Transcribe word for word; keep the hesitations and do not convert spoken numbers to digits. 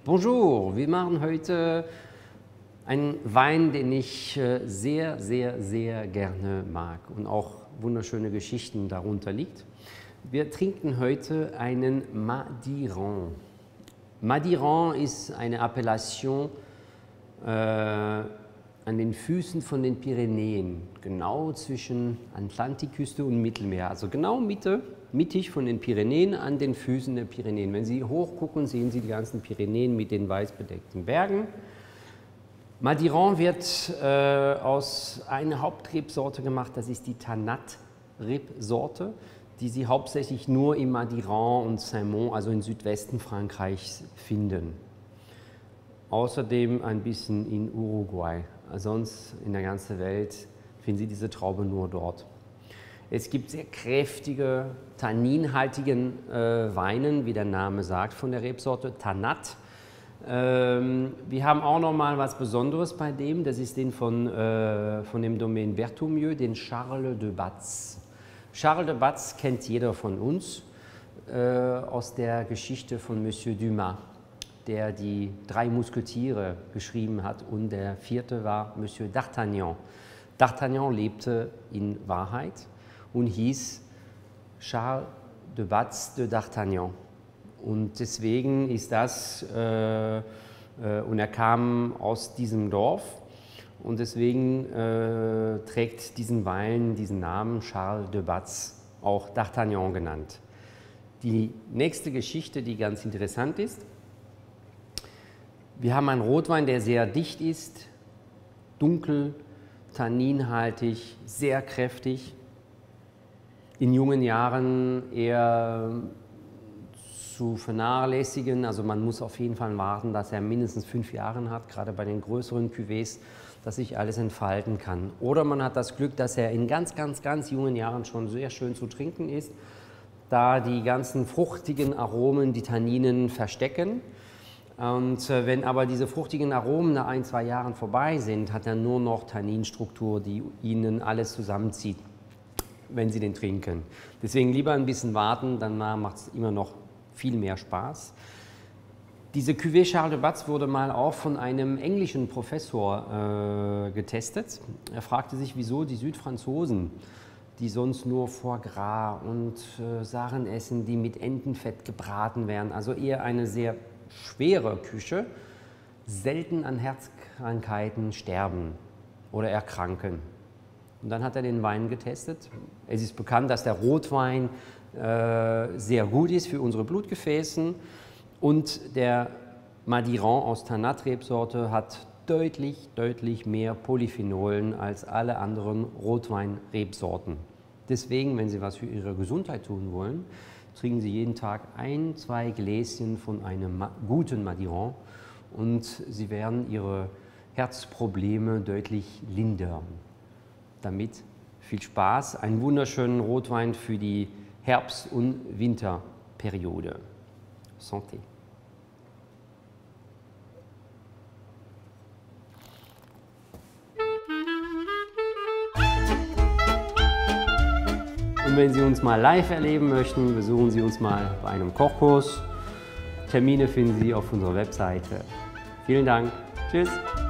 Bonjour, wir machen heute einen Wein, den ich sehr, sehr, sehr gerne mag und auch wunderschöne Geschichten darunter liegt. Wir trinken heute einen Madiran. Madiran ist eine Appellation äh, an den Füßen von den Pyrenäen, genau zwischen Atlantikküste und Mittelmeer, also genau Mitte, mittig von den Pyrenäen an den Füßen der Pyrenäen. Wenn Sie hochgucken, sehen Sie die ganzen Pyrenäen mit den weiß bedeckten Bergen. Madiran wird äh, aus einer Hauptrebsorte gemacht, das ist die Tannat-Rebsorte, die Sie hauptsächlich nur im Madiran und Saint-Mond, also im Südwesten Frankreichs, finden. Außerdem ein bisschen in Uruguay. Sonst in der ganzen Welt finden Sie diese Traube nur dort. Es gibt sehr kräftige, tanninhaltigen äh, Weine, wie der Name sagt, von der Rebsorte Tannat. Ähm, wir haben auch noch mal was Besonderes bei dem, das ist den von, äh, von dem Domaine Berthoumieux, den Charles de Batz. Charles de Batz kennt jeder von uns äh, aus der Geschichte von Monsieur Dumas, der die drei Musketiere geschrieben hat, und der vierte war Monsieur d'Artagnan. D'Artagnan lebte in Wahrheit und hieß Charles de Batz de D'Artagnan. Und deswegen ist das, äh, äh, und er kam aus diesem Dorf, und deswegen äh, trägt diesen Wein diesen Namen Charles de Batz, auch D'Artagnan genannt. Die nächste Geschichte, die ganz interessant ist: Wir haben einen Rotwein, der sehr dicht ist, dunkel, tanninhaltig, sehr kräftig, in jungen Jahren eher zu vernachlässigen. Also man muss auf jeden Fall warten, dass er mindestens fünf Jahre hat, gerade bei den größeren Cuvées, dass sich alles entfalten kann. Oder man hat das Glück, dass er in ganz, ganz, ganz jungen Jahren schon sehr schön zu trinken ist, da die ganzen fruchtigen Aromen die Tanninen verstecken. Und wenn aber diese fruchtigen Aromen nach ein, zwei Jahren vorbei sind, hat er nur noch Tanninstruktur, die Ihnen alles zusammenzieht, wenn Sie den trinken. Deswegen lieber ein bisschen warten, danach macht es immer noch viel mehr Spaß. Diese Cuvée Charles de Batz wurde mal auch von einem englischen Professor äh, getestet. Er fragte sich, wieso die Südfranzosen, die sonst nur Foie Gras und äh, Sachen essen, die mit Entenfett gebraten werden, also eher eine sehr schwere Küche, selten an Herzkrankheiten sterben oder erkranken. Und dann hat er den Wein getestet. Es ist bekannt, dass der Rotwein äh, sehr gut ist für unsere Blutgefäße, und der Madiran aus Tannat-Rebsorte hat deutlich, deutlich mehr Polyphenolen als alle anderen Rotwein-Rebsorten. Deswegen, wenn Sie was für Ihre Gesundheit tun wollen, trinken Sie jeden Tag ein, zwei Gläschen von einem guten Madiran, und Sie werden Ihre Herzprobleme deutlich lindern. Damit viel Spaß, einen wunderschönen Rotwein für die Herbst- und Winterperiode. Santé. Und wenn Sie uns mal live erleben möchten, besuchen Sie uns mal bei einem Kochkurs. Termine finden Sie auf unserer Webseite. Vielen Dank. Tschüss.